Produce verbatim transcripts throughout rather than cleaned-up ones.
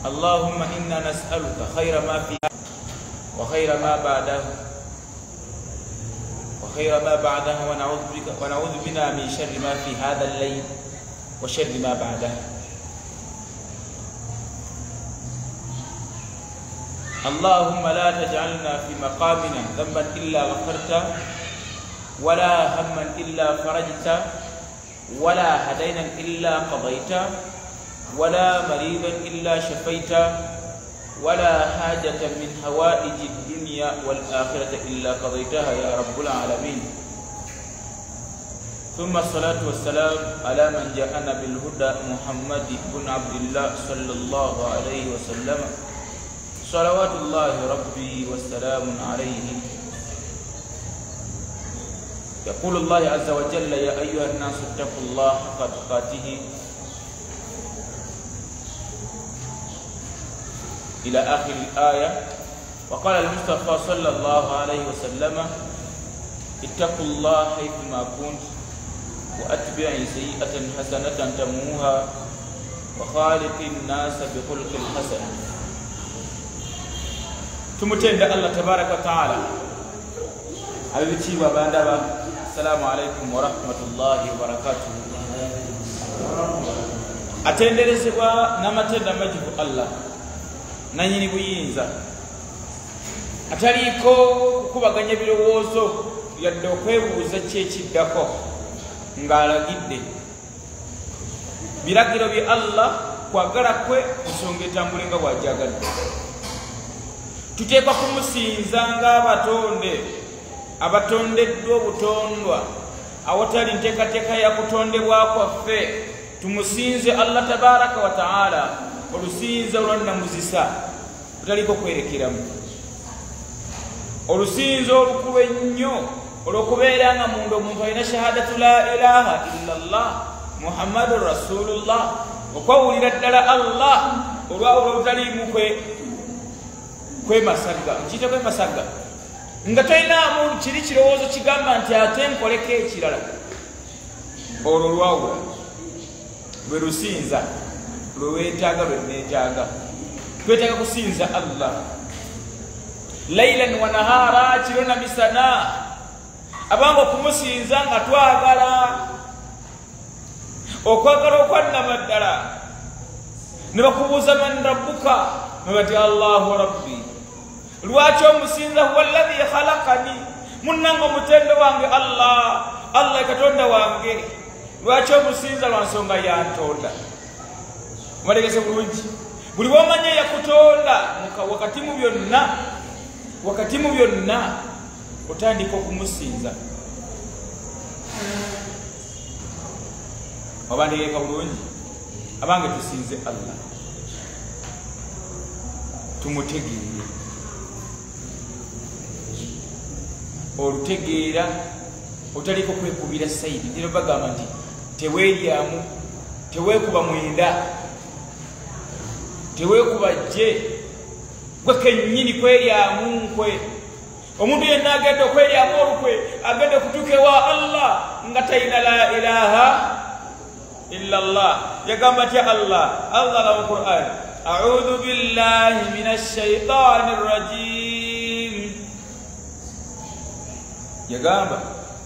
اللهم إنا نسألك خير ما فيها وخير ما بعده وخير ما بعده ونعوذ بك ونعوذ بنا من شر ما في هذا الليل وشر ما بعده. اللهم لا تجعلنا في مقامنا ذنبا إلا غفرته ولا هما إلا فرجته ولا هدينا إلا قضيته ولا مريضا إلا شفيته ولا حاجة من حوائج الدنيا والآخرة إلا قضيتها يا رب العالمين. ثم الصلاة والسلام على من جاءنا بالهدى محمد بن عبد الله صلى الله عليه وسلم صلوات الله ربي والسلام عليه. يقول الله عز وجل يا أيها الناس اتقوا الله حق تقاته إلى آخر الآية. وقال المصطفى صلى الله عليه وسلم اتقوا الله حيثما كنت وأتبعي سيئة حسنة تموها وخالق الناس بخلق حسن. tumutenda Allah tabaraka wa taala abitiibwa bandaba. Assalamu alaikum wa rahmatullahi wa barakatuh. Atenderezebwa n'amatenda majibu Allah nanyini buyinza ataliiko kukubaganya birowoozo yadde okwebuuza kyekiddako ng'alagidde biragiro bye Allah kwagala kwe nsonga etambule nga bw'ajagadde. Tuteekwa kumusinza ng'abatonde abatondeddwa obutondwa awatali nteekateeka ya kutondebwa kwaffe. Tumusinze Allah tabaraka wa taala olusinza olwannamuzisa lutaliko kwerekeramu, olusinza olukulu ennyo olw'okubeera nga munda omuntu alina shahadatu la ilaha illa Allah muhammadun rasulullah, okwawulira ddala Allah olwawula olutaliimu kwe kwemasaga nkiyita kwemasaga nga tolinaamu kiri kirowoozo kigamba nti ate nkoleko ekirala. Olwo lwawula lwe lusinza lwe weetaaga lwe neetaaga. Twetaaga kusinza Allah lailan wa nahaara, kiro na misana, abanga okumusinza nga twagala okwagala okwannama ddala. Ne bakubuuza man rabbuka, ne bati Allahu rabbi. Lwaki omusinza huwa alladhi khalaqani, munnanga omutendo wange Allah, Allah katonda wange. Lwaki omusinza lwa nsonga yantonda. Mubategese bulungi, buli womanye yakutonda wakati mu byonna, wakati mu byonna otandika okumusinza. Obantegeka bulungi, abange tusinze Allah tumutegeere. Olutegeera otaliko kwekubira sayidi. Ndiro bagamba nti teweeryamu, teweekuba mwenda, teweekuba jje, gwe kennyini kweryamu nkwe. Omuntu yenna agenda okweryamu olukwe agenda okutuuka ewa Allah nga talina la ilaha illa Allah. Yagamba atya Allah? Allah ga mu Qur'an, a'udhu billahi minash shaitanir rajim. Yagamba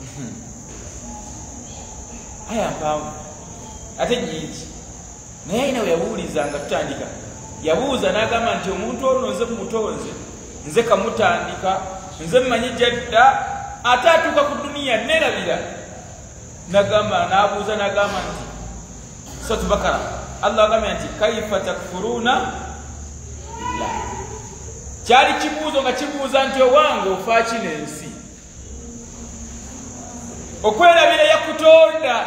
aya mpanvu ate nyingi, naye ayina we yabuulizanga tutandika. Yabuuza n'agamba nti omuntu ono nze mutonze, nze kamutandika, nze mmanyi jadda, ate atuuka ku duniya nerabira. Nagamba n'abuuza n'agamba nti Suratu Bakara, Allah agambye nti kaifa takfuruna billah. Kyali kibuuzo nga kibuuza nti owange ofa kino ensi. Okwerabira yakutonda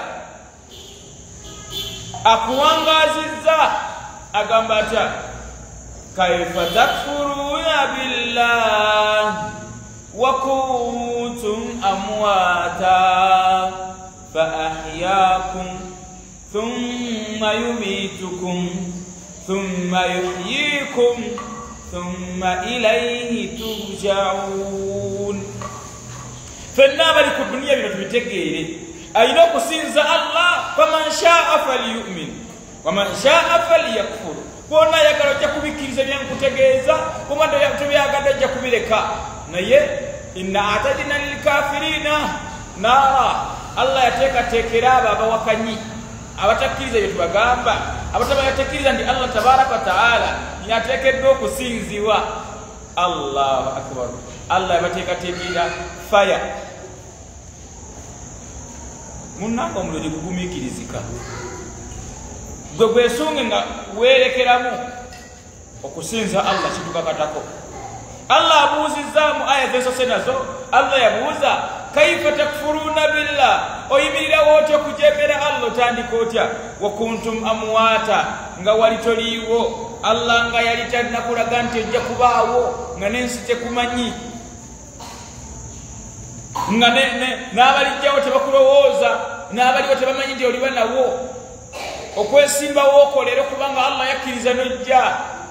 akuwangazizza agamba atya kaifa takfuruna billah wa kuntum amwata fa ahyaakum thumma yumitukum thumma yuhyikum thumma ilayhi turja'un. Fenna bali ku dunia bino tubitegeere, ayina okusinza Allah. Faman shaa falyu'min waman shaa falyakfur. Bonna ayagala ojja wikiriza byankutegeeza kumando tebyagadde ajja kubireka naye inna atadina lilkafirina nara Allah yateekateekera abo abawakanyi abatakkiriza bye tubagamba abatabayatekkiriza nti Allah tabaraka wa taala yateekeddwa okusinzibwa. Allahu akbar. Allah yabateekateekera faya munnanga omuliro gugumiikirizika gwe gwesunge nga weerekeramu okusinza Allah kitukakatako. Allah abuuzizza mu aya zesose nazo. Allah yabuuza kaifa takfuruna billah, oyimirirawo otya okujemera Allah otandika otya? Wa kuntum amwata, nga wali toliiwo. Allah nga yali tannakulaga nti ojja kubaawo nga n'ensi tekumanyi nga n'abalijjawo tebakulowooza n'abaliwo tebamanyi nti oliba nawo. Okwesimbawo okolera kubanga Allah yakkiriza n'ojja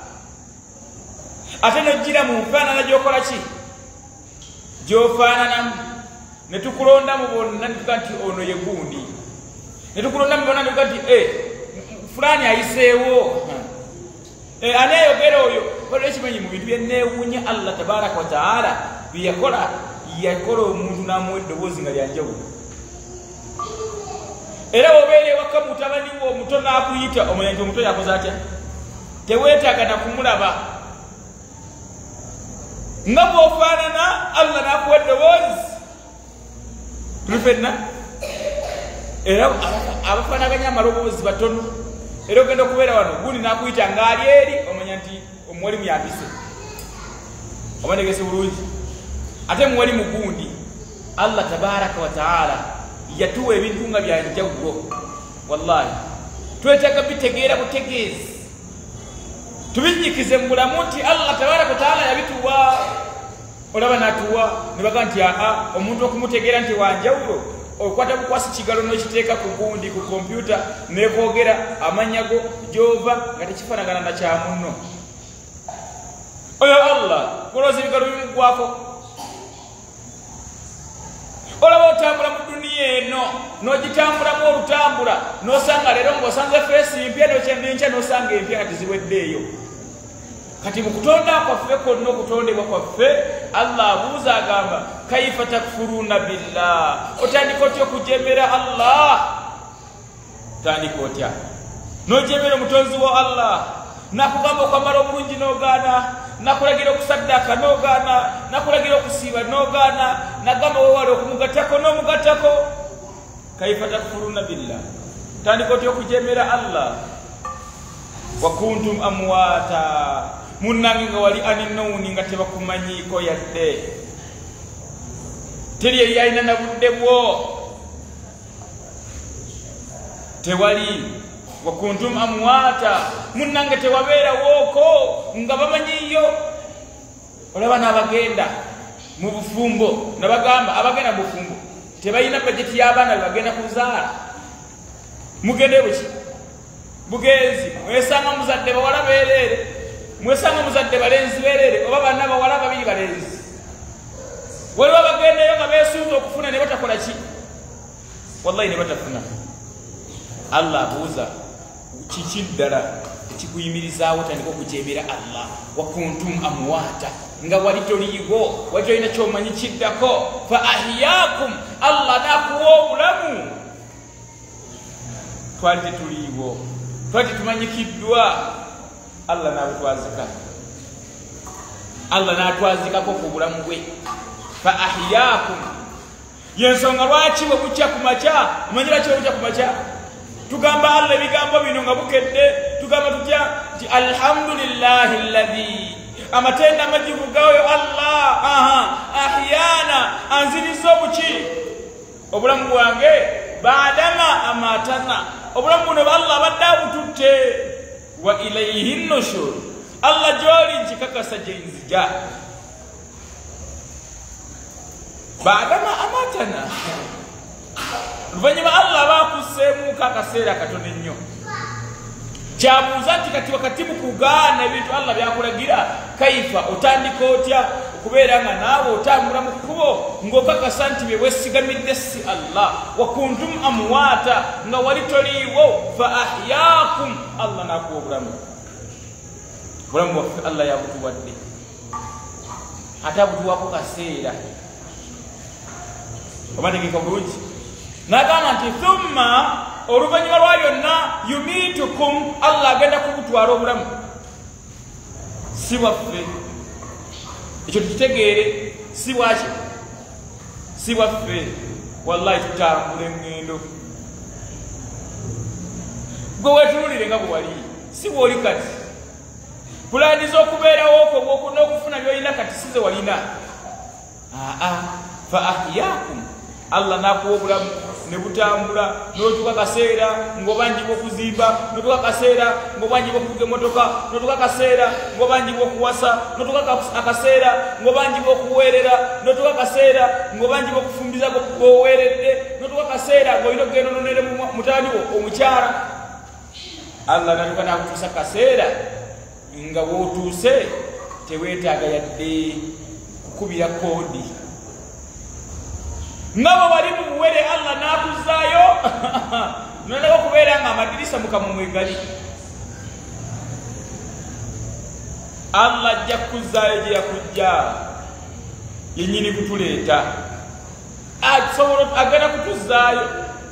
ate n'ojjira mu nfaanana gy'okola ki gy'ofaananamu. Ne tukulonda mu bonna ne tuga nti ono ye gundi, ne tukulonda mu bonna ne tuga nti e fulani ayiseewo ani ayogera oyo. Waliwo ekimanyi mu bintu byenneewuunya Allah tabaraka wa taala bye yakola, yakola omuntu n'amuwa eddoboozi nga lyanjawulo. Era obeera ewaka mutabani wo omuto n'akuyita omanya nti omuto yakoze atya, teweetaaga na kumulaba nga bw'ofaanana Allah n'akuwa eddoboozi. Tuli fenna era abafaanaganya amaloboozi batono. Era ogenda okubeera wano gundi n'akuyita ng'ali eri omanya nti omuwali muyambise oba negese bulungi. Ate muwali mugundi Allah tabaraka wa taala yatuwa ebintu nga byanjawulo. Wallahi twetaaga bitegeera butegeezi tubinyikize mu bulamu nti Allah tabaraka wa taala yabituwa. Olaba natuwa ne baga nti aa omuntu okumutegeera nti wanjawulo okwata bukwasi kigalo n'okiteeka ku gundi ku kompyuta nekwogera amanyago gyova nga tekifaanagana na kya munno. Oyo Allah golooza ebigalo bimugwako. Olaba otambula mu duniya eno n'ogitambulamu olutambula n'osanga leero ng'osanze feesi empya n'ekya n'osanga empya kati ziweddeeyo. Kati mu kutonda kwaffe kwonna okutondebwa kwaffe Allah abuuza agamba kaifa takfuruna billah, otandika otya okujemera Allah? Tandika otya n'ojemera omutonzi wa Allah? Nakugamba okwambala obulungi n'ogaana, nakulagira okusaddaka n'ogaana, nakulagira okusiiba n'ogaana, nagamba wewale okumugattako n'omugattako. Kaifa takfuruna billah, tandika otya okujemera Allah? Wa kuntum amwata, munnange nga wali aninowuni nga tebakumanyiiko yadde, teri yali alina na budde bwo, tewali. Wa kuntum amwata, munnange tewabeerawooko nga bamanyiyo. Olaba n'abagenda mu bufumbo, nabagamba abagenda mu bufumbo tebalina bajeti y'abaana be bagenda kuzaala. Mugende buki bugenzi, mwesanga muzadde bawala beerere, mwesanga muzadde balenzi beerere, oba baana bawala babiri balenzi. Waliwo abagendayo nga beesuuza okufuna ne batakola ki? Wallahi ne batafuna. Allah abuuza kiki ddala ekikuyimirizaawo tandika okujemera Allah? Wa kuntum amwata, nga wali toliiwo, wali tolina kyomanyi kiddako. Fa ahyaakum, Allah n'akuwa obulamu. Twali tetuliiwo, twali tetumanyikiddwa, Allah n'abutwazika. Allah n'atwazikako ku bulamu bwe. Fa ahyaakum, yensonga lwaki bwe bukya ku makya, omanyira ki bwe bukya ku makya? Tugamba Allah ebigambo bino nga bukedde, tugamba tutya nti alhamdulillahi alladhi, amatenda amajibu gayo Allah. Aha, ahyana, anziriza obuki obulamu bwange, baadama amatana, obulamu buno Allah abadde abututte. Wa ilayhi nushur, Allah gy'oli nkikakasa gye nzija. Baadama amatana, luvannyuma Allah baakusseemuuko akaseera katono ennyo. Kyabuuza nti kati wakati mu kugaana ebintu Allah byakulagira, kaifa otandika otya okubeera nga naawe otambula mu kkubo ng'okakasa nti bye weesigamidde si Allah? Wa kuntum amwata, nga wali toliiwo. Fa ahyaakum, Allah n'akuwa obulamu. obulamu bwaffe Allah yabutuwadde ate abutuwako kaseera obategeka bulungi n'agamba nti thumma oluvannyuma lwa byonna yumitukum Allah agenda kubutwala obulamu si bwaffe ekyo tukitegeere si bwaki si bwaffe wallahi tutambula engendo gwe wetunulire nga bwe wali si bw'oli kati pulaani z'okubeerawo okwo n'okufuna by'olina kati si ze walina aa fa ahyakum Allah n'akuwa obulamu ne butambula n'otuuka kaseera ng'obanjibwa okuzimba n'otuuka kaseera ng'obanjibwa okuvuga emmotoka n'otuuka kaseera ng'obanjibwa okuwasa n'otuuka akaseera ng'obanjibwa okuweerera n'otuuka kaseera ng'obanjibwa okufumbiza bw'oweeredde n'otuuka kaseera ng'olina okugenda ononere mutaani wo omukyala Allah n'atuuka n'akutuusa kaseera nga w'otuuse teweetaaga yadde kukubira koodi ngabo bali mu buwere Allah n'akuzaayo nondaga okubeera nga amadirisa mukama mwegali Allah ajja kukuzaayo gye yakujja yennyini kutuleeta asobola agenda kutuzaayo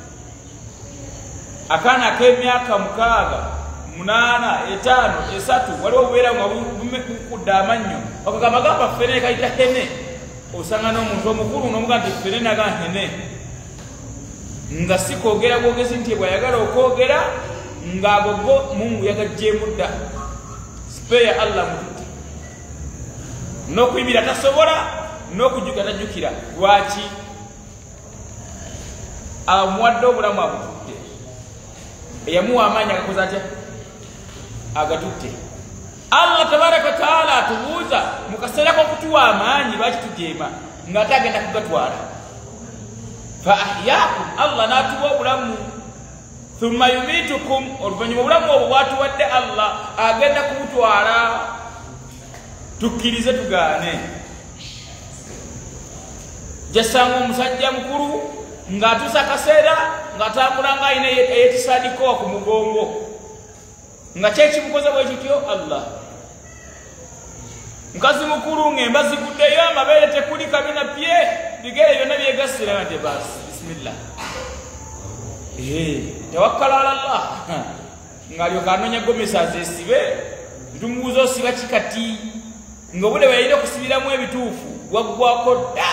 akaana ak'emyaka mukaaga munaana etaano esatu waliwo obubeera nga bukudde amannyo okagamba gamba ffene kayita hene osanga n'omuntu omukulu n'omuga nti ffene naga hene nga si kwogera bwogezi nti bwayagala okwogera ng'agogo Mungu yagajjeemu dda sipeeya Allah mututte n'okuyimira tasobola n'okujjuka tajjukira lwaki amuwadde obulamu abututte eyamuwa amaanyi agakoze atya agatutte Allah tabaraka taala atubuuza mu kaseera k'okutuwa amaanyi lwaki tujeema ng'ate agenda kugatwala fa ahyaakum Allah n'atuwa obulamu thumma yumitukum oluvannyuma obulamu obwo bwatuwadde Allah agenda kubutwala tukkirize tugaane jasanga omusajja mukulu ng'atuusa akaseera ng'atambula ng'alina eyeetisaadikowa ku mugongo nga kyekimukoze bwe kityo Allah mukazi mukulu ng'emba ziguddeyo amabeere tekuli kabina pye bigere byonna byegassira nti basi bisimillah tawakkala ala Allah ng'alyoka anoonya gomesa azeesibe ntumubuuza osiba kikati ng'obudde bweyalina okusibiramu ebituufu waggwako dda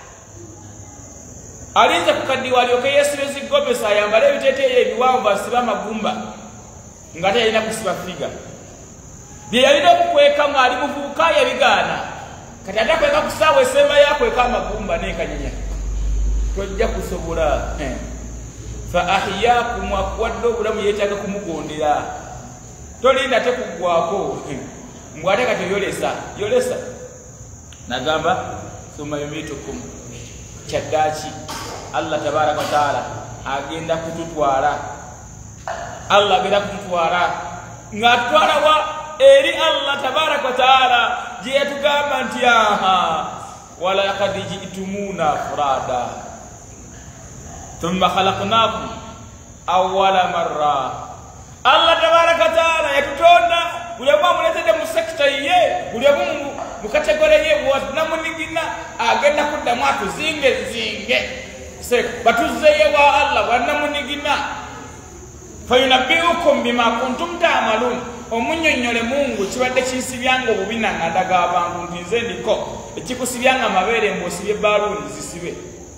alinze ku kaddiwa alyoke yeesibe zigomesa ayambale ebiteeteeyo ebiwanvu asibe amagumba ng'ate yalina kusiba figa bye yalina okukweka ng'ali muvubuka yabigaana kati ate akweka ku ssaawa esembayo akweka amagumba n'ekanyanya tojja kusobola fa ahyaakum akuwadde obulamu yeetaaga kumugondera tolinda te kuggwako mbw ate kati yolesa yolesa nagamba thumma yumitukum kyaddaaki Allah tabaraka wa taala agenda kututwala Allah agenda kututwala ng'atutwala wa eri Allah tabaraka wa taala gye yatugamba nti aha walaqad ji'tumuna furada thumma khalaqnakum awwala marra Allah tabaraka wa taala yatutonda buli omu amuleetedde mu sekita ye buli omu mu kategore ye bwatinamunigina agenda kuddamu atuzinge zinge batuzzeeyo wa Allah bwanamunigina fayunabbiukum bima kuntum ta'malun omunnyonnyole Mungu kibadde kinsibyanga obubi nanadaga abantu nti nze ndiko ekikusibyanga amabeere mbosibye baluuni zisibe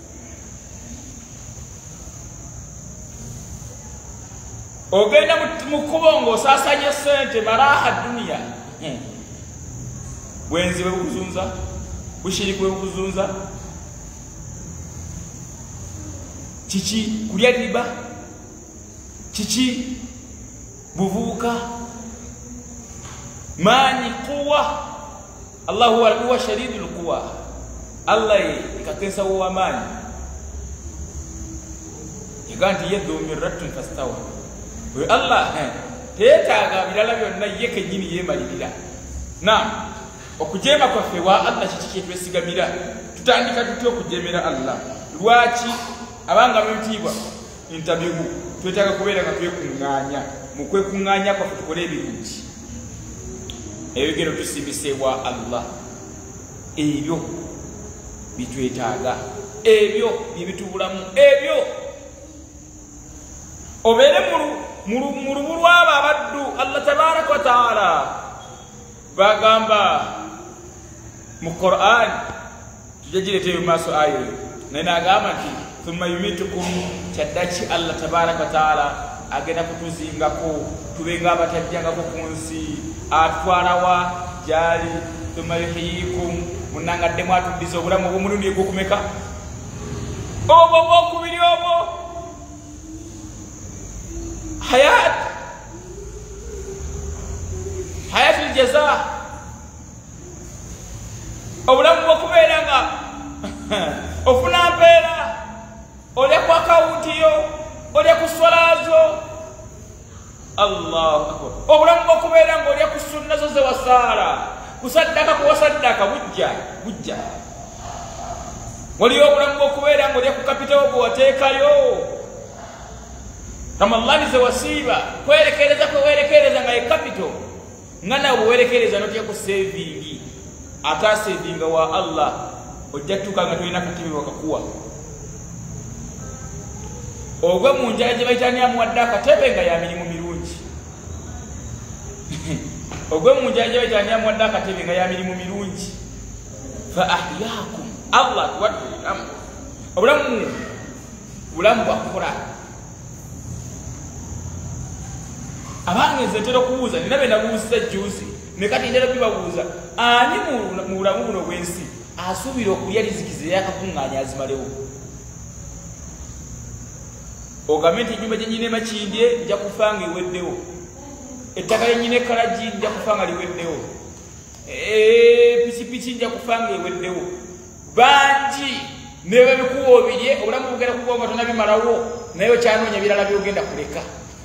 ogenda mu kkubo ng'osaasanya ssente maraha duniya bwenzi bwe bukuzunza bushiriki bwe bukuzunza kiki kulya riba kiki buvubuka maanyi quwa Allah huwa huwa shadidul quwa Allah ikakesa wa maanyi yaganti yadhu mirratun fastawa we Allah teetaaga birala byonna ye kennyini yeemalirira na okujeema kwaffe wa Allah kiki kyetwesigamira tutandika tutya okujeemera Allah lwaki abanga b'entiibwa intabigu twetaaga kubeera nga twekuŋŋaanya mu kwekuŋŋaanya kwaffe tukole ebirungi ebigero tusimbisebwa Allah ebyo bitwetaaga ebyo byebitubulamu ebyo obere mu lubu lwabo abaddu Allah tabaraka wa taala bagamba mu Qur'an tujajireteyo maaso ayo naye nagamba nti thumma yumitukum kyaddaaki Allah tabaraka wa taala agenda kutuzingako tubenga abatajjangako ku nsi atwalawa gyali thumma yuhyikum munangaddemu atuddiza obulamu obw'omulundi gwokumeka obwo bwokubiri obwo hayat hayatul jaza obulamu bwokubeera nga ofuna mpeera olya ku akawuntiyo olya ku swalazo Allahu akbar obulamu bwokubeera nga olya ku sunna zo zewasaala kusaddaka kuwasaddaka bujja bujja waliyo obulamu bwokubeera nga olya ku kapitawo gwe wateekayo Ramadhani zewasiiba kwerekereza kwewerekereza nga ye kapito nga nawe bwewerekereza notya ku sevingi ate asevinga wa Allah ojja tuka nga tolina katebe wakakuwa ogwe mu njala gye bayitani amuwadde akatebe nga ya mirimu mirungi ogwe mu njala gye bayitani amuwadde akatebe nga ya mirimu mirungi fa ahyaakum Allah tuwadde obulamu obulamu bulamu bwakola abange nze ntera okubuuza nina be nabuuziza juzi ne kati ntera kubibabuuza ani mu bulamu buno bw'ensi asuubira okulya lizikizi eyakakuŋŋaanya azimalewo ogambe nti ennyumba gye nyina emakindye nja kufa nga eweddewo ettaka lye nyina ekkalagi nja kufa nga liweddewo pikipiki nja kufa nga eweddewo bangi nebe bikuwoobirye obulamu bugenda kukuwa nga tonabimalawo naye okyanoonya birala byogenda kuleka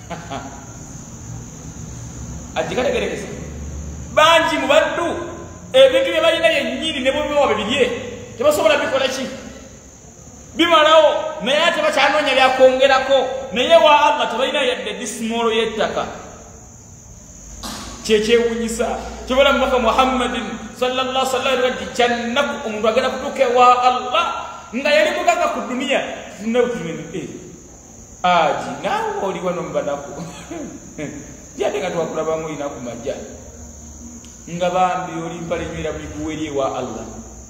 ajikategerekesa bangi mu baddu ebintu bye balina yennyini ne bobiwa bebirye tebasobola bikola ki bimalawo naye ate bakyanoonya byakwongerako naye wa Allah tebalina yadde disimolo y'ettaka kyekyewunyisa kyobola mubaka Muhammadin sallallahu sallallahu alaihi wasallam kyannaku omuntu agenda kutuuka wa Allah nga yali mugaga ku duniya tunabutumene aji naawe oli wano mubanaku jade nga twakulabamu olina ku majja nga bambi olimpa lenywera bulikuweerye wa Allah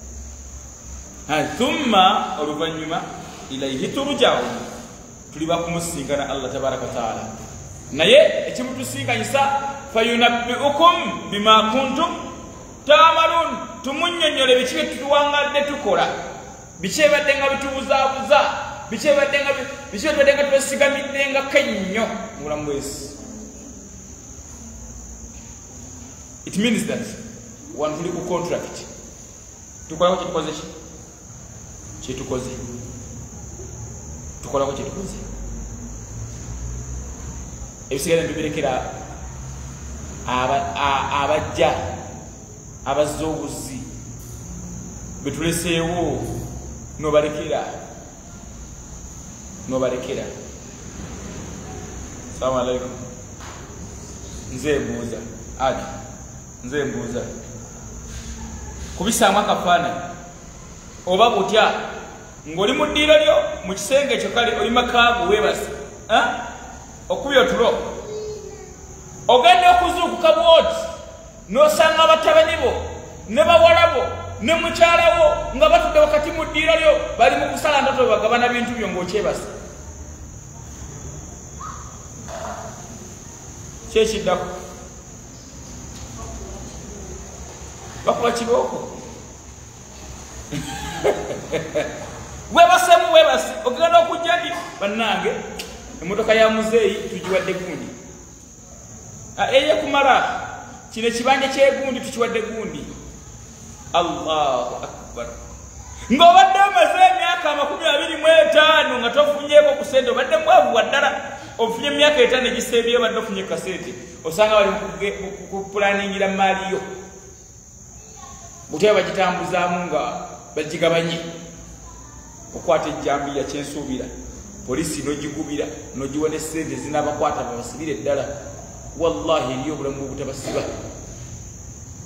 thumma oluvannyuma ilaihi turja'un tuli bakumusinkana Allah tabaraka wa taala naye ekimutusinkanyisa fayunabbi'ukum bima kuntum ta'malun tumunnyonnyole biki bye tuwangadde tukola biki ebadde nga bitubuzaabuza biki ebadde nga biki ebadde nga twesigamidde nga kennyo mu bulamu bw'ensi. It means that one tuli ku contract tukolako kyetukoze ki kyetukoze tukolako kyetukoze ebisigala tubirekera abajja abazza obuzzi betuleseewo nobalekera nobalekera. Salamu alaikum. Nze mbuuza ati nze mbuuza kubisaamu akafaananyi oba butya ng'oli mu ddiiro lyo mu kisenge ekyo kale oli makaago weebase okubya otulo ogenda okuzuukuka bwoti n'osanga batabani bo ne bawala bo ne mukyalawo nga batudde wakati mu ddiiro lyo bali mu kusala ndoto bagabana bintu byo ng'okyebase kyekiddako bakuba kibooko webasemu webase ogenda okujja ndi bannange emmotoka ya muzeeyi tugiwadde gundi eye kumala kino ekibanja kyegundi tukiwadde gundi. Allahu akbar. Ng'obadde omaze emyaka amakumi abiri mu etaano nga tofunyeeko ku sente obadde mwavu wa ddala ofunye emyaka etaano egiseebyeyo badde ofunye kasente osanga bali kupulaningira maaliyo butya bagitambuzaamu nga bagigabanye okwata ejjambiya kyensuubira poliisi n'ogigubira n'ogiwa ne ssente zinabakwata babasibire ddala wallahi eriyo obulamu obutabasiba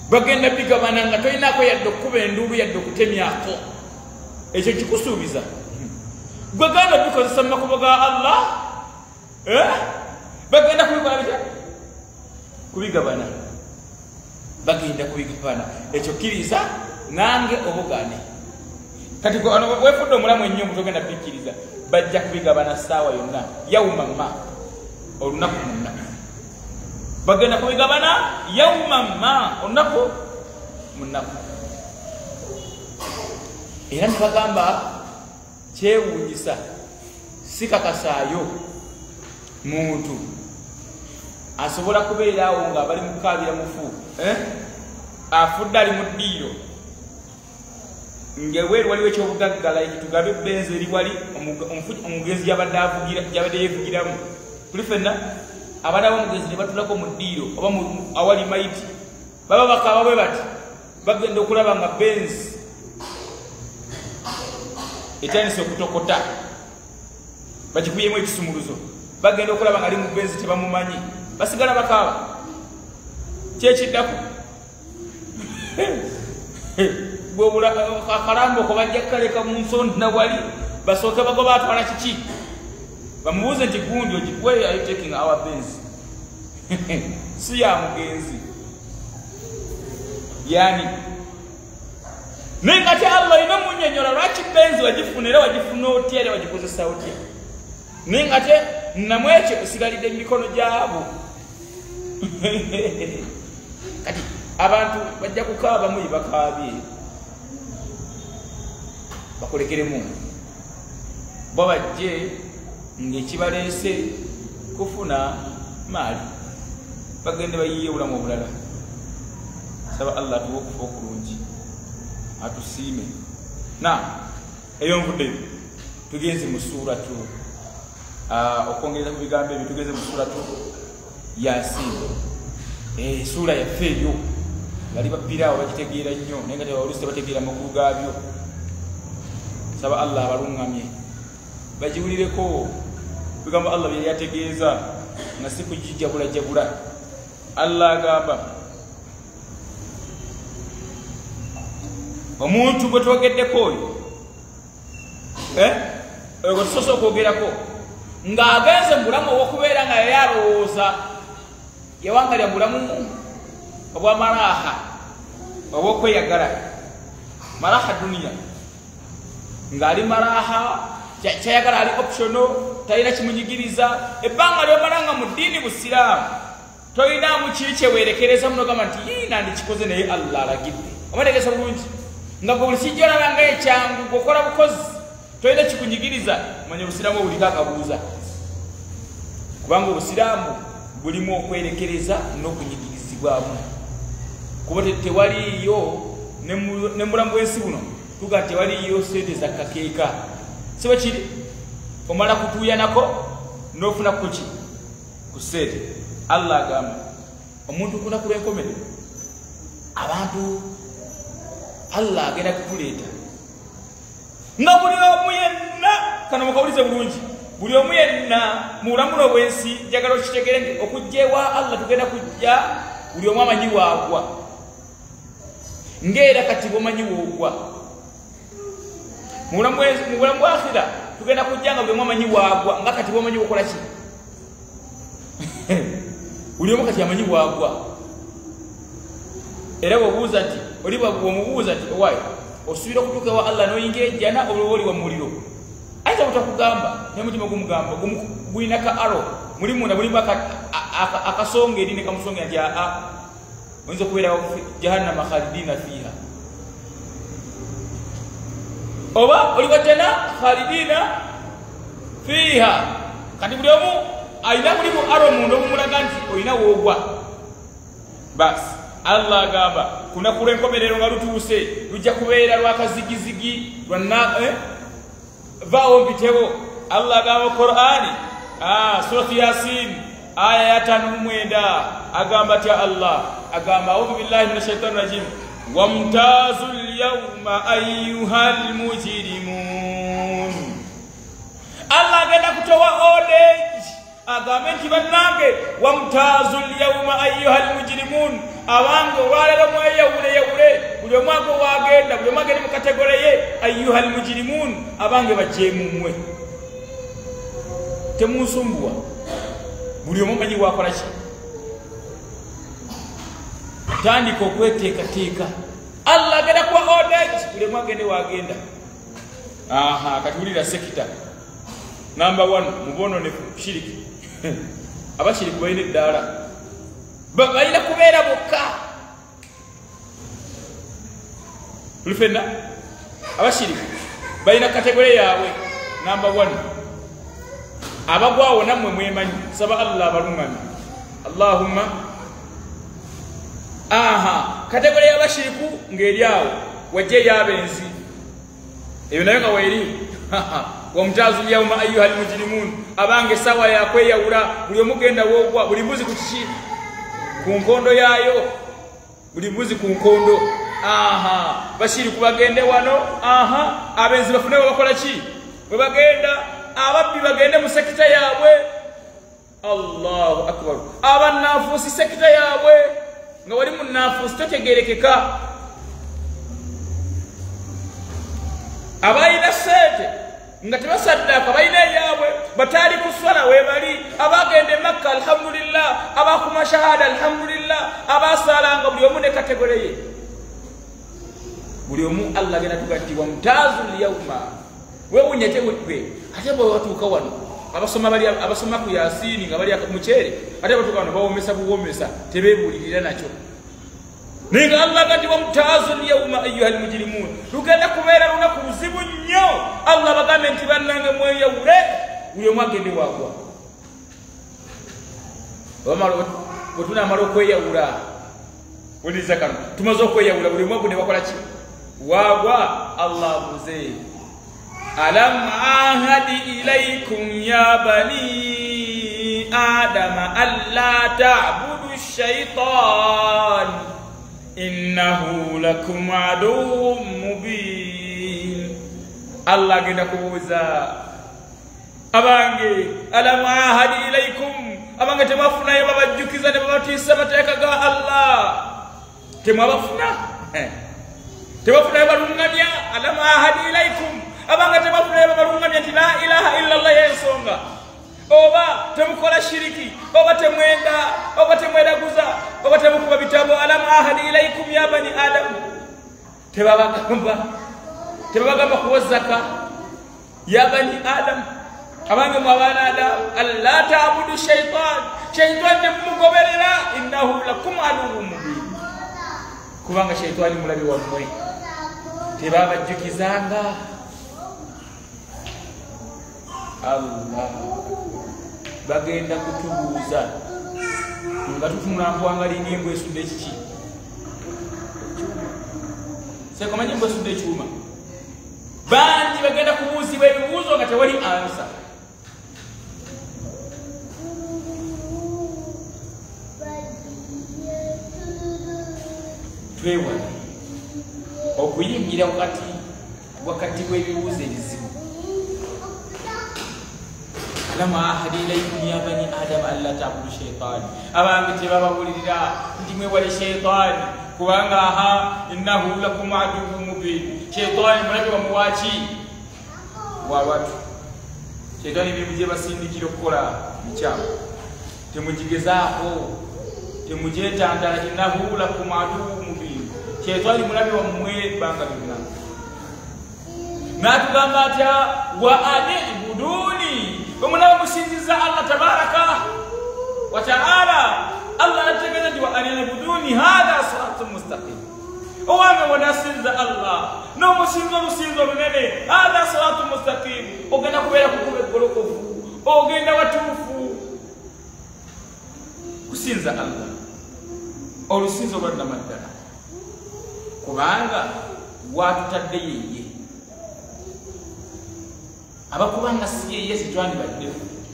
bagenda bigabana nga tolinako yadde okukuba enduulu yadde okutemyako ekyo kikusuubiza gwe ganda bikozesa mu makubo ga Allah eh? bagenda kubikola bitya kubigabana bagenda kubigabana ekyo kkiriza nange obugane kati wefudde omulamu ennyo omutogenda bikkiriza bajja kubigabana saawa yonna yawuma ma olunaku munna bagenda kubigabana yawuma ma olunaku munnaku era ne bagamba kyewuunyisa sikakasaayo muntu asobola kubeeraawo nga bali mukaabira mufu eh? afudde ali mu ddiiro ngaeweeru waliwo ekyobugaggala ekitugabe benzi eri wali omugenzi gyabadde yeevugiramu tuli fenna abaana b'omugenzi ne batulako mu ddiiro oba awali mayiti baba bakaaba bwe bati bagenda okulaba nga benzi etandise okutokota bagikuyemu ekisumuluzo bagenda okulaba nga ali mu benzi tebamumanyi basigala bakaaba kyekiddaku akalambo ko bajja kukaleka mu nsonda wali basooke bagoba atwala kiki bamubuuze nti gundi where are you taking our benz si ya mugenzi yani naye ngate Allah ina munnyonnyola lwaki benzi wagifuna era wagifuna otya era wagikozesa otya naye ngate namwekyo osigalidde mu mikono gyabo kati abantu bajja kukaaba muli bakaabye bakolekeremu bo bajje ng'ekibaleese kufuna maali bagende bayiye obulamu obulala saba Allah atuwe okufa okulungi atusiime na eyo nvuddeyo tugenze mu suratu okwongereza ku bigambo ebyo tugenze mu suratu Yasin eh sura yaffe eyo bali bapiraawo bagitegeera nnyo naye nga tebawulusi tebategeera amakulu gaabyo saba Allah abalungamye bajiwulireko bigambo Allah bye yategeeza nga si kujijjabula jabula Allah agamba omuntu gwe twogeddeko oyo eh oyo tusoose okwogerako ng'agenze mu bulamu obw'okubeera nga yali alowooza yawangalya mu bulamu obw'amalaaha obw'okweyagala malaaha duniya ng'ali malaaha kyayagala ali optiono talina kimunyigiriza ebbanga lyomalanga mu ddiini busiraamu tolinamu kiri kyeweerekereza muno gamba nti yii nandikikoze naye Allah alagidde omategeeza bulungi nga gwe buli kijja olabanga ekyangu gweokola bukozi tolina kikunyigiriza manya obusiraamu obuliko akabuuza kubanga obusiraamu bulimu okwerekereza n'okunyigirizibwamu kuba tewaliyo ne mulamu bw'ensi buno tuga tewaliyo sente za kakeeka siba kiri omala kutuuya nako n'ofuna kuki ku sente Allah agamba omuntu kuna ku lw'enkomerero abantu Allah agenda kukuleeta nga buli omu yenna kano mukawulize bulungi buli omu yenna mu bulamu bw'ensi njagala okitegeere nti okujja ewa Allah tugenda kujja buli omu amanyi waagwa ng'era kati bwomanyi woogwa mu bulamu bwa akhira tugenda kujja nga buli omu amanyi waagwa nga kati bwomanyi wokola ki buli omu kati amanyi waagwa era bwobuuza nti oli bwomubuuza nti owaayo osuubira okutuuka ewa Allah n'oyingira ejjana olwoba oli wa muliro ayinza butakugamba naye mutima gumugamba gulina ka aro muli munda mulimu akasonga eri ne kamusonga nti aa oyinza okubeera jahannama khalidina fiiha oba oli wa jjana khalidina fiiha kati buli omu alina mulimu aro munda obumulaga nti olina woogwa basi Allah agamba kunaku lw'enkomerero nga lutuuse lujja kubeera lwakazigizigi lwana eh? vaawo mpitewo Allah agamba Qur'ani ah, suratu Yasin aya ya tano mu mwenda agamba tya Allah agamba a'udhu billahi minash shaitani rajim wamtazul yawma ayyuhal mujrimun Allah agenda kutowa orange agambe nti bannange wamtazu lyawma ayuha almujrimun abange olwalero mweyawule yawule buli omwago wagenda buli omwagende mu kategore ye ayuha almujrimun abange bajemumwe temunsumbuwa buli omu manyi wakola ki tandika okweteekateeka Allah agenda kuwa orders buli omwagende wagenda aha katuwulira sekita number one mubononefu shiriki abashiriki balina eddaala balina kubeera bokka tulifenna abashiriki balina kategore yaabwe number one abagwawo nammwe mwemanyi saba Allah abalungami Allahumma aha kategore y'abashiriku ng'eri awo wajje yabenzi eyo nayo nga weeri wamtazu lyawma ayuha almujrimun abange sawa yakweyawula buli omugenda wogwa buli mbuzi ku kiki ku nkondo yaayo buli mbuzi ku nkondo aha bashiri kubagende wano aha abenzi bafune bakola ki bwe bagenda ababbi bagende mu sekita yaabwe Allahu akbar abannafuusi sekita yaabwe nga wali mu nnafuusi totegerekeka abayina sente nga tebasaddaka bayina eyaabwe batali kuswala webali abagende Makka alhamdulillah abakuma shahada alhamdulillah abasalanga buli omu ne kategore ye buli omu Allah gena tugati wamtazu lyawma wewunyete wetwe ate bwe watuuka wano abasoma bali abasoma ku Yasini nga bali mukyere ate batuuka wano bawomesa buwomesa tebebuulirira nakyo ninga Allah gati wamtazu lyawma ayuha almujrimun lugenda kubeera lunaku luzibu nnyo Allah bagambe nti bannange mweyawule buli omu agende waagwa bwetunamala okweyawula wuliriza kano tumaze okweyawula buli omu agende bakola ki waagwa Allah abuze alam ahadi ilaykum ya bani adama alla ta'budu shaytan innahu lakum aduwwun mubin Allah genda kubuuza abange alam ahadi ilaykum abange temafunayo babajjukiza ne babatiisa amateeka ga Allah temwabafuna temafunayo balungamya alam ahadi ilaykum abange temafunayo babalungamya nti la ilaha illa Allah yensonga oba temukola shiriki oba temwenda oba temwedaguza oba temukuba bitabo alam ahadi ilaykum ya bani adam tebabagamba tebabagamba kuwa zaka ya bani adam abange mwabana adam alla ta'budu shaytan shaytan temugoberera innahu lakum aduwwun mubin kubanga shaytani mulabi wammwe tebabajjukizanga Allah bagenda kutubuuza nga tutunula nkwangalinga embwa esudde kiki sekomanyi embwa esudde ekyuma bangi bagenda kubuuzibwa ebibuuzo nga tewali ansa twewale okuyingira wakati wakati w'ebibuuzo ebizibu lama ahadi ilaykum ya bani adam alla ta'budu shaytan abange tebabawulirira ndi mwewale shaytani kubanga aha innahu lakum aduwwun mubin shaytani mulabi wa muwachi wa watu shaytani bimuje basindikira okukola bikyama temujigezaako temujetandala innahu lakum aduwwun mubin shaytani mulabi wa mmwe banga byonna natugamba atya wa anibuduni bamuna musinziza Allah tabaraka wa ta'ala Allah nategeza ndi wa anibuduni hadha siratun mustaqim owange wanasinza Allah no musinzo musinzo lunene hadha siratun mustaqim ogenda kubeera kukube golokofu ogenda watuufu kusinza Allah olusinzo lwa namaddala kubanga watutadde yeye abakubanga si yeye sitwani badde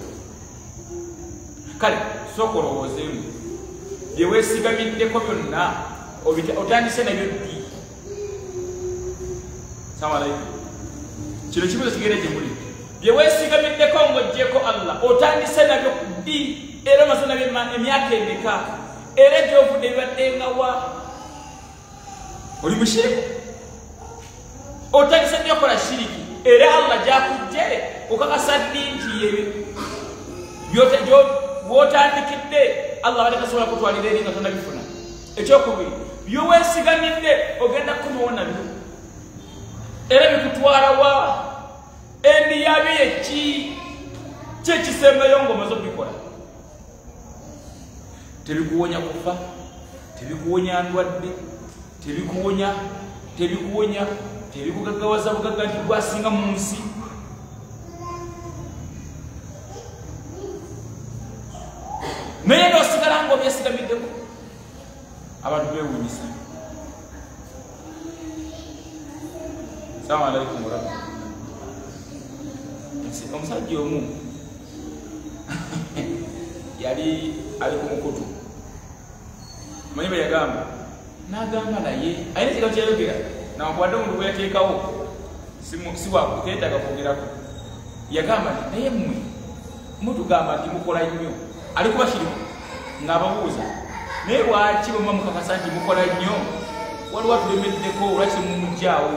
kale sokolo wozemu bye wesigamiddeko byonna otandise nabyo ddi salamu alaykum kino kibuzo kigere gye muli bye weesigamiddeko ng'oggyeko Allah otandise nabyo ku ddi era omaze nabyo emyaka emeka era gy'ovudde bibadde nga wa oli mushiriku otandise nnyo kola shiriki era Allah gy'akujje okakasa ddi nti bw'otandikidde Allah bade tasobola kutwalira eri nga tonnabifuna ekyokubiri byoweesigamidde ogenda kukomawo nabyo era bikutwala wa endi yabyo yeki kyekisembayo ng'omaze okubikola tebikuwonya kufa tebikuwonya ndwadde tebikuwonya tebikuwonya tebikugaggawaza bugagga nti bwasinga mu nsi naye ng'osigala ng'obyesigamiddeko abantu beewuunyisa. Assalamu alaikum warahmatullahi. Omusajja omu yali ali ku mukutu manyi bwe yagamba n'agamba naye ayina ekigambo kyayogera nawankubadde omuntu bwe yateekawo siwakeetaga kwogerako yagamba nti naye mmwe mutugamba nti mukola nnyo ali kuba kirimu ng'ababuuza naye lwaki bwe muba mukakasa nti mukola nnyo waliwo atulemeddeko olwaki mumuggyaawo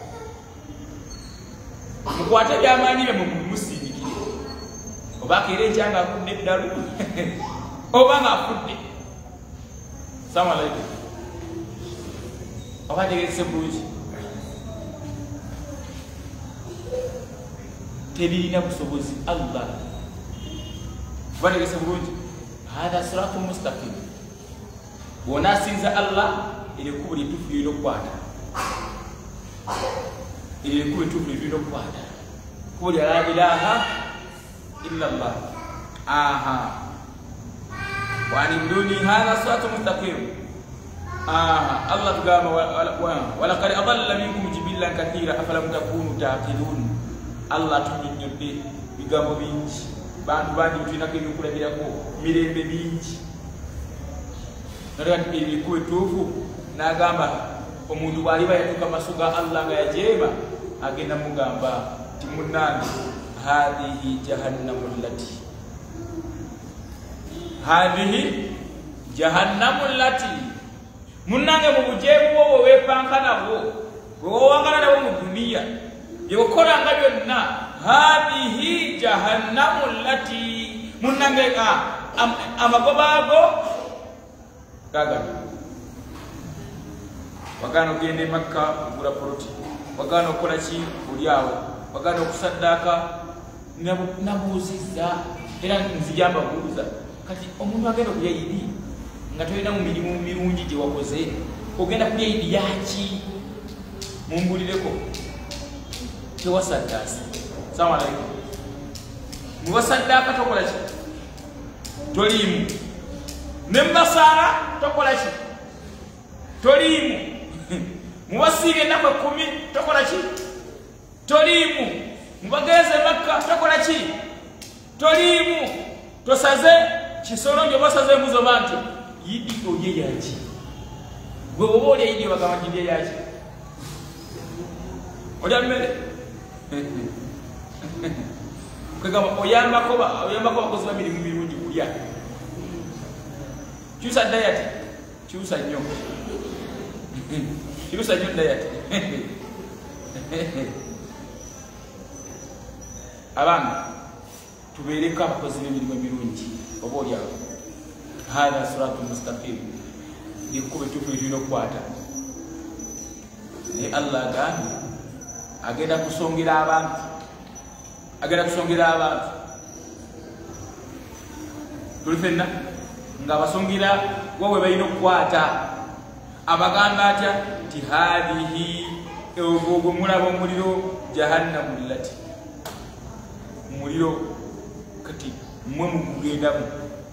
mukwate byamaanyi bye mumusindikire oba akeera ekyanga afudde eddalu oba ng'afudde. Assalamu alaikum oba tegese bulungi tebirina busobozi Allah oba tegese bulungi hatha siratu mustaqim bw'onaasinza Allah erikubo lyetufu lirina okukwata erikubo lyetufu lirina okukwata kubo lya la ilaha illa Allah aha wanibuduni hatha siratu mustaqim aha Allah tugamba walaqad adalla minkum jibillan kathira afalam takunu taqilun Allah tunyonyodde bigambo bingi bantu bangi tulinako ebyokulabirako mirembe mingi nati ebikubo etuufu n'agamba omuntu bw'aliba yatuuka maso ga Allah nga yajeema agenda mugamba ti munnange hadhihi jahannamu llati hadhihi jahannamu llati munnange mu bujeemu bwo bwe weepanka nabwo bwe wowangala nabo mu duniya byekokolanga byonna hadhihi jahannamu llati munnange amagoba ago gagano wagana ogenda e Makka ogula poloti wagana okukola ki oli awo wagana okusaddaaka nabuuzizza era nzijamba buuza kati omuntu agenda okulya idi nga tolina mu mirimu mirungi gye wakoze ogenda kulya idi yaki mumbulireko tewasaddaasa. Assalamu alaikum mubasaddaaka tokola ki toliimu nembasaala tokola ki toliimu mubasiiga ennaku ekkumi tokola ki toliimu mubagenze Makka tokola ki toliimu tosaze kisolo nti obasaze embuzi oba nti yidi olye yaki gwe oba olya yidi obagamba nti ndye yaki olya mmere kwegamba oyambako abakozi bamirimu mirungi kulya kyusa dayati kyusa nnyo kyusa nnyo dayati abaana tubeereko abakozi b'emirimu emirungi oba olyawo hatha siratu mustaqim lyekkuba etuufu lyetulina okukwata naye Allah agambye agenda kusongera abantu agenda kusongera abantu tuli fenna ng'abasongera wawe balina okukwata abagamba atya nti hadhihi ogwo mulaba omuliro jahannamu llati muliro kati mmwe mugugendamu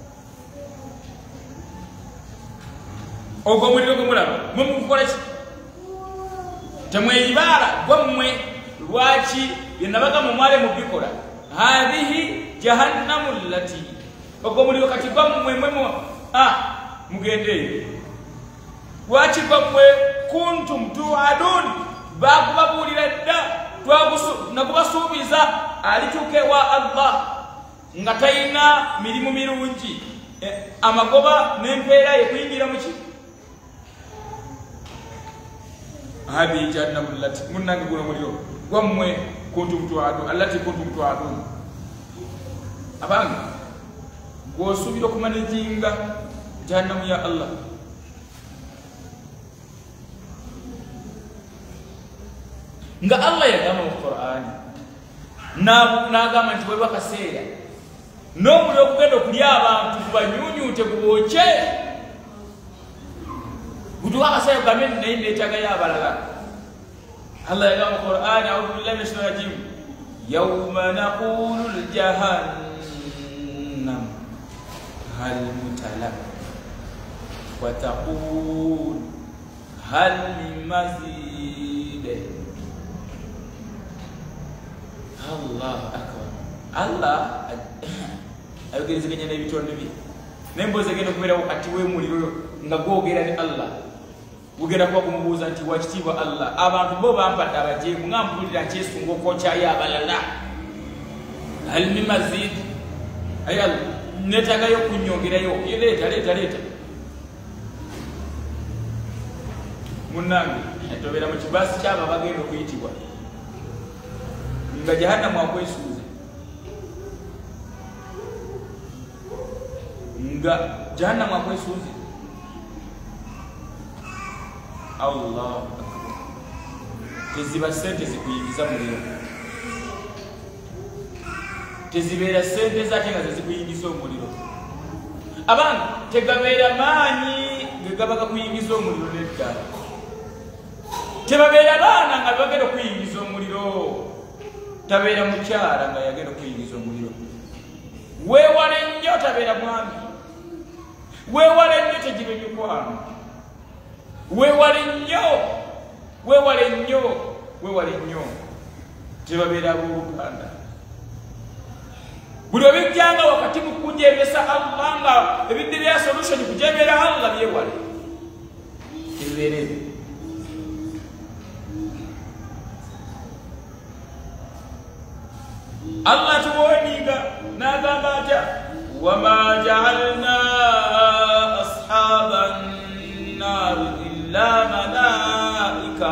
ogwo omuliro gwe mulaba mmwe mugukola ki temweyibaala gwammwe lwaki byenabagamba omwale mubikola hadhihi jahannamu llati ogwo omuliro kati gwammwe mmwe mugendeeyo lwaki gwammwe kuntum tuadun bakubabuulira dda twagusu nakubasuubiza alituke wa Allah nga tayina mirimu mirungi eh, amagoba n'empeera ye kuyingira muki hadi jahannam allati munnange guno muliro gwammwe kuntum tu'adun allati kuntum tu'adun abanga gwosuubira okumanejinga jahannamu ya Allah nga Allah yagamba mu Qur'ani n'agamba nti bwe bakaseera n'omuliro okugenda okulya abantu kubanyunyuute gubooke gutuwa akaseera kugambe naye neetagayo abalala Allah yagamba mu Qur'ani a'udhu billahi minash shaitanir rajim yawma naqulu ljahannam hal mutala wa taqul hal min mazid. Allah akbar. Allah ayogerezeganya n'ebitonde bye nembozi egenda okubeerawo kati w'emuliro nga gwogera ne Allah gugenda kuba kumubuuza nti wakitiibwa Allah abantu bo bampadde abajeemu nga mpulira nkyesunga okwokyayo abalala hal min mazid aye Allah netagayo kunyongerayo leeta leeta leeta munnange etobeera mu kibaasi kyabo abagenda okuyitibwa nga jahannamu akwesuuza nga jahannamu akwesuuza Allah akbar. Teziba sente zikuyingiza muliro tezibeera sente zate nga zezikuyingiza omuliro abanga tegabeera maanyi gegaba gakuyingiza omuliro nedda tebabeera baana nga bagenda okuyingiza omuliro tabeera mukyala nga yagenda okuyingiza omuliro weewale nnyo tabeera mwami weewale nnyo tegiba emikwano weewale nnyo weewale nnyo weewale nnyo tebabeera abooluganda buli obijjanga wakati mu kujeemesa Allah nga ebidde bya solution kujeemera Allah byewale ebibeera ebyo Allah tuwoniga n'agamba atya wama ja'alna ashaban nar illa malaika.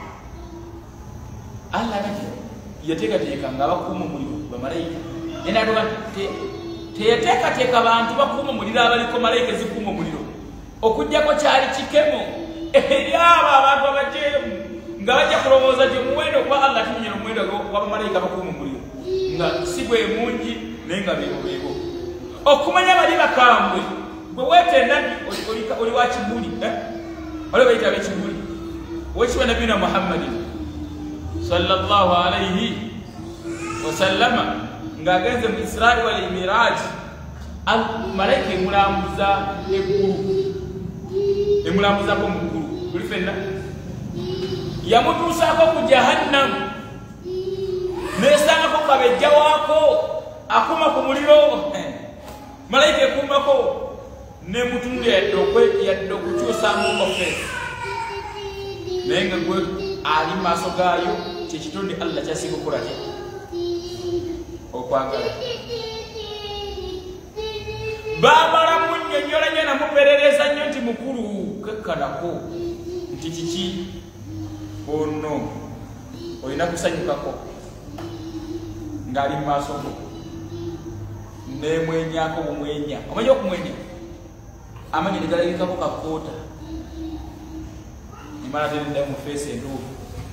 Allah nati yateekateeka nga bakuuma omuliro bamalayika ena atoka teyateekateeka bantu bakuuma omuliro abaliko malayika ezikuuma omuliro okujjako kyali kikemo eri abo abantu abajeemu nga bajja kulowooza nti omuwendo gwa Allah timunyera omuwendo gw'abamalayika bakuuma omuliro nga si bwe mungi naye nga beebo beebo okumanya bali bakambwe bwe weetenda oli wa kibuli oli bayita ab'ekibuli wekiba nabiyuna Muhammadin sallallahu alaihi wasallama ng'agenze mu Israeli wal Miraj malayika emulambuza eggulu emulambuzako mu ggulu buli fenna yamutuusaako ku jahannamu nesangako kabejja waako akuma ku muliro malayika ekumbako nemutunulira yadde okukyusamu ofeesi naye nga gwe ali mu maaso gaayo kyekitonde Allah kyasinga okukola kye okwagala baamala munnyonnyola nnyo namuperereza nnyo nti mukulu kekkanako nti kiki ono olina kusanyukako ng'ali mu maaso go nemwenyako bumwenya omanyi okumwenya amanyi negalabikako kakoota imala tenedda mu feesi entuufu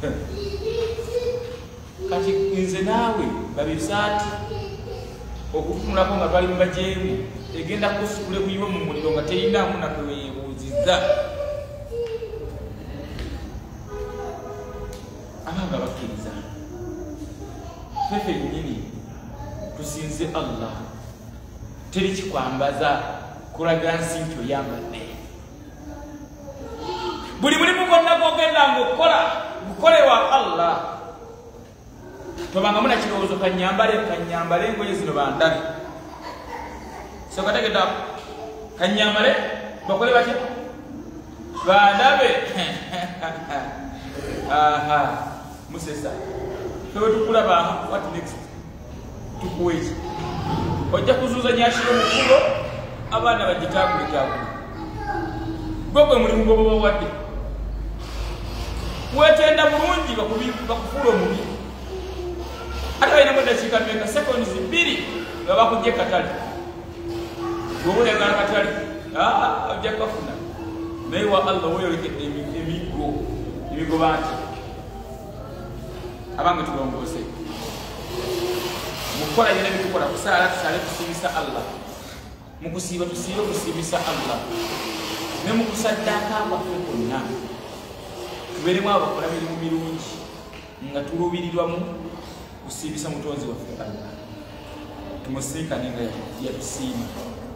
kati nze naawe babisaati okutunulako nga twali mu bajeemu egenda kusukule kuyiwa mu muliro nga terinamu nakweyebuuzizza abanga bakkiriza fefe nnyini tusinze Allah teri kikwambaza kulaga nsi nti oyambadde buli mulimu gwonna gwogenda ngaokukola gukolewa Allah tobangamu nakirowoozo kanyambale kanyambale engoye zino bandabe sokategedda kanyambale bakole batya bandabe aha musesa fewe tukulaba what next tukuweeki ojja kuzuuza nyashira omukulo abaana bagitagulitagula gwe gwe mulimu gwe babawadde wetenda bulungi bakufuula omubi ate balinamu eddakiika meka seconds bbiri nga bakujja ekatale gwoba oyagala katale ojja kafuna naye wa allah weyolekedde emigo emigoba nti abange tulongoose mukukola yona bitukola kusaala tusaale tusiibisa allah mukusiiba tusiibe kusiibisa allah ne mukusaddaaka kwaffe kwonna tubeeremu abakola mirimu mirungi nga tuluubirirwamu kusiibisa mutonzi waffe allah tumusinkane nga yatusiima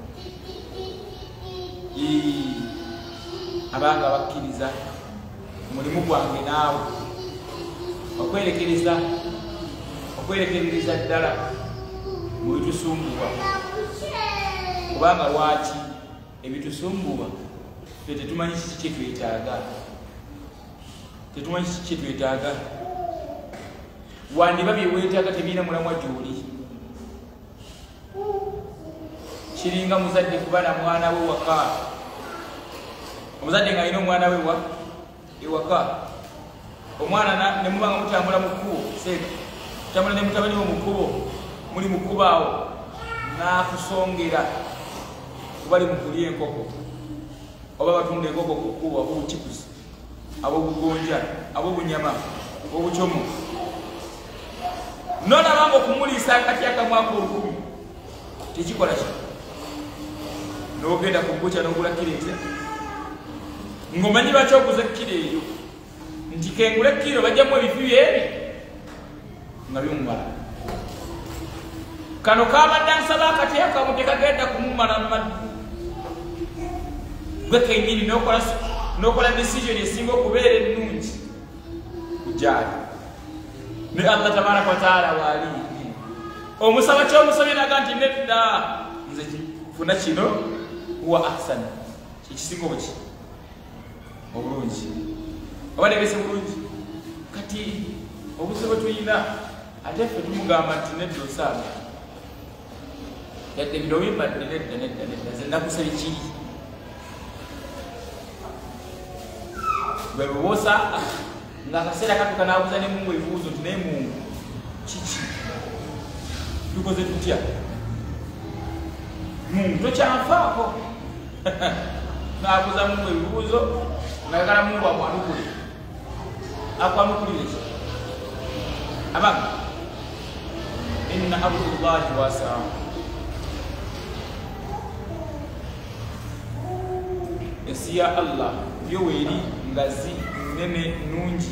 abanga bakkiriza mulimu gwange naawe okwerekereza okwerekereza ddala mu bitusumbuwa kubanga lwaki ebitusumbuwa fe tetumanyi kiki kyetwetaaga tetumanyi kiki kyetwetaaga wandiba byeweetaaga tebiina mulamwa gy'oli kiringa muzadde kuba na mwana we waka omuzadde ng'alina omwana we wa ewaka omwana ne mubanga mutambula mu kkubo seeka mutambula ne mutabani we mu kkubo muli mu kkubo awo n'akusongera kubali mu kulya enkoko oba batunda enkoko ku kkubo ab'obukipusi ab'obugonja ab'obunyama ab'obucomo nonabanga okumuliisa akati akamwaka olukumi tekikola ki n'ogenda ku bbuca n'ogula kiro etya ng'omanyi lwaki oguza kiro eyo nti kengula kiro bajjamu ebifi byebi nga bimumala kano kabadde ansaba akati akamu tekagenda kumumala maddu gwe kenyini n'okola decision esinga okubeera ennungi kujaali ne allah tabaraka wataala waali omusaba kyomusabye naga nti nedda nze funa kino huwa ahsana kyekisinga obuki obulungi oba negese bulungi kati obuzibu tuyina ate ffe tumugamba nti nedda osaaga yadde bino bimbadde nedda nedda nedda ze nakusabye kiri bwe buboosa ng'akaseera katuka n'abuuza ne mungu ebibuuzo nti naye mungu kiki tukoze tutya mungu tokyanfaako n'abuuza mungu ebibuuzo nayagala mungu amwanukule akwanukulire ki abaga inna abdullahi wasaa ensi ya allah yo weeri ngazi nene nungi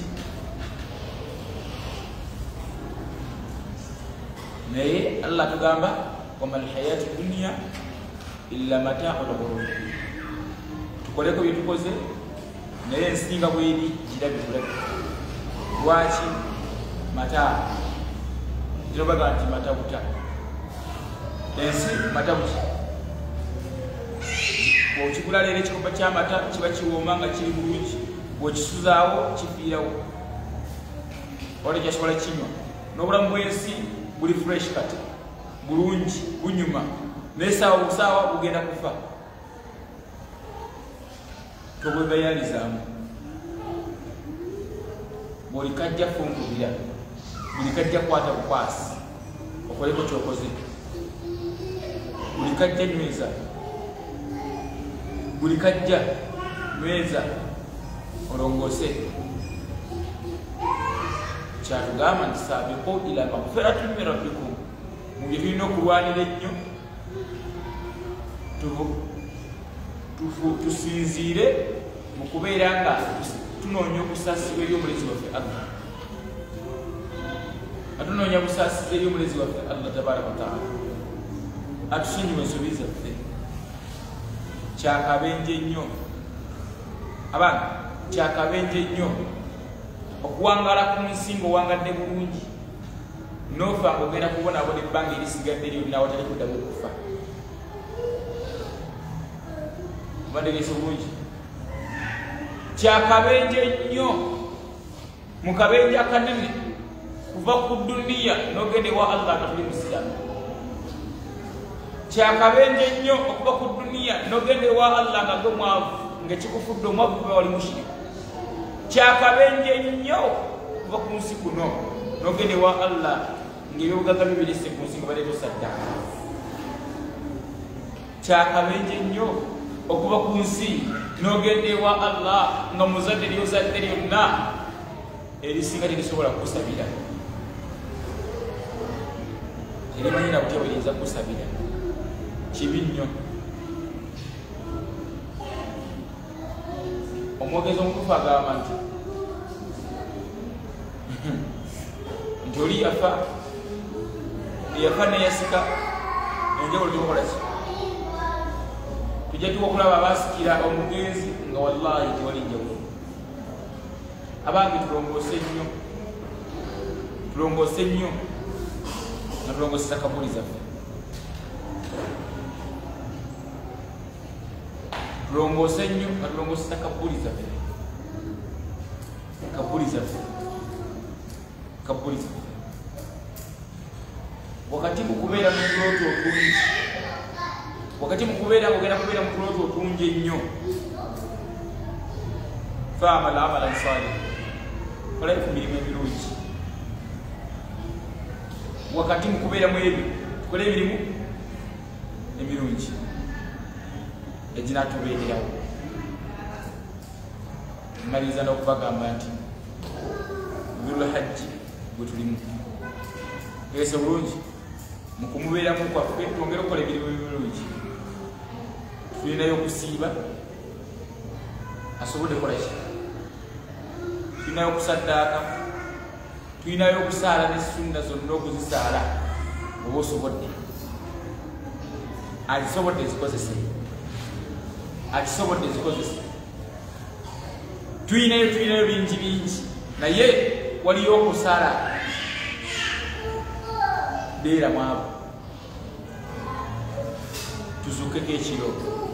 naye allah tugamba wama lhayatu dunia illa matau lghurur tukoleko byetukoze naye ensinga bweri girabe tulabe lwaki mataa tinobaga nti matabuta ensi matabuki bwokigula leero ekikopa kyamata kiba kiwooma nga kiri bulungi bwokisuzaawo kifiirawo ola kyasobola kinywa n'obulamu bw'ensi buli fresh kati bulungi bunyuma naye saawa busaawa bugenda kufa tobwegayalizaamu buli kajja fungubira buli kajja kwata bukwasi okoleko kyokoze buli kajja nyweza buli kajja nyweza olongoose kyatugamba nti saabiqu ila magfiratin min rabbikum mu bye tulina okulwanira ennyo tusinziire mu kubeera nga tunoonya obusaasizi eri omulezi waffe allah atunoonya busaasizi eri omulezi waffe allah tabaraka wataala atusonyiwa ensobi zaffe kyakabenje nnyo abanga kyakabenje nnyo okuwangala ku nsi ng'owangadde bulungi nofa ng'ogenda kubonaabona ebbanga erisigadde lyonna awatali kuddamu okufa obandegeesa obulungi kyakabenje nnyo mu kabenje akanene kuva ku duniya n'ogende wa Allah nga tuli musiramu kyakabenje nnyo okuva ku duniya n'ogende wa Allah nga gwe mwavu ng'ekikufudde omwavu kuba wali mushiriku kyakabenje nnyo kuva ku nsi kuno n'ogende wa Allah ng'ebyobugagga bibirisse ku nsi nga baleeta osaddaaka kyakabenje nnyo okuva ku nsi n'ogende wa Allah nga muzadde lyozadde lyonna erisinga terisobola kukusabira terimanyira kutya bweriyinza kukusabira kibi nnyo omwogezi omutuufu agamba nti nti oli yafa eyafa neyasika enjawulo tikokolaki tujja tuwa okulaba abasikira omugenzi nga wallahi tewali njawulo abange tulongoose nnyo tulongoose nnyo nga tulongoosesa kabuli zaffe tulongoose nnyo nga tulongoosesa kabuli zaffe kabuli zaffe kabuli zaffe wakati mu kubeera mu tulooto otungi wakati mu kubeera ng'ogenda kubeera mu tulooto otungi ennyo faamala amalan salih olayo ku mirimu emirungi wakati mu kubeera mu ebyo tukole emirimu emirungi eginatubeererawo maliriza n'okubagamba nti dhul hajji gwe tulimu ese bulungi mu kumubeeramu kwaffe twongere okukola emirimu emirungi tulinayo okusiiba asobodde kolaki tulinayo okusaddaaka tulinayo okusaala nesunna zonna okuzisaala oba osobodde azisobodde zikozese akisobodde zikozese tulinayo tulinayo bingi bingi naye waliyo okusaala beera mwabo tuzukeko ekiro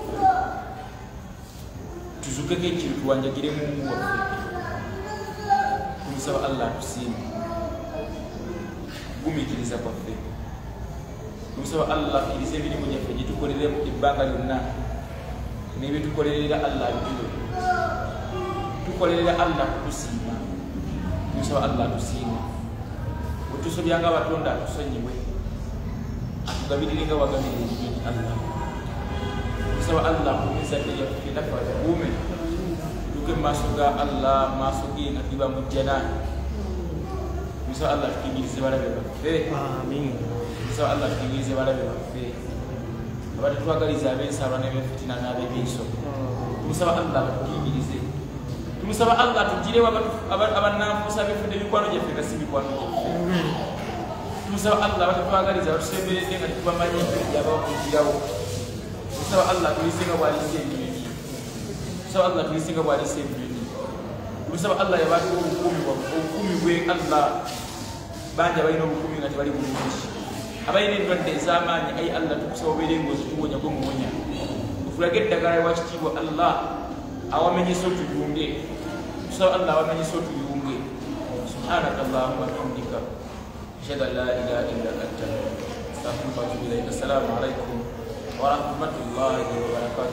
tuzukeko ekiro tuwanjagire mungu waffe tumusaba Allah tusiime gumiikiriza kwaffe tumusaba Allah akkiriza emirimu gyaffe gyetukolere ebbanga lyonna n'ebyetukolerera Allah biwe tukolerera Allah kutusiima tumusaba Allah tusiime wetusobyanga abatonda atusonyiwe atugabirire nga wagabirira ebinyonyi Allah tumusaba Allah kumizadde yaffe naffe atukuume tutuuke mu maaso ga Allah mu maaso ge nga tuliba mu jjanaani tumusaba Allah tukingirize balabe baffe tumusaba Allah tukingirize balabe baffe abatetwagaliza ab'ensaalwa n'ebyefitina n'ab'ebiiso tumusaba Allah batukingirize tumusaba Allah tugirewo abannanfuusa bifudde mikwano gyaffe nga si mikwano gyaffe tumusaba Allah batetwagaliza batusemberedde nga tetubamanyi gyabakugirawo tumusaba Allah tulise nga bw'alisa ebinyonyi tumusaba Allah tulise nga bw'alisa ebinyonyi tumusaba Allah yabatuwa obukuumi bwe Allah bangi abalina obukuumi nga tebali bulungi abalina endwadde ez'amaanyi ayi Allah tukusaba obeere ng'ozituwonya gwe muwonya tufulage eddagala ewa kitiibwa Allah awamenyesa otuyunge tusaba Allah awamenyesa otuyunge subhanaka Allahumma bihamdika ashhadu an la ilaha illa anta astaghfiruka wa atubu ilayk. Assalamu alaikum wa rahmatullahi wa barakatuh.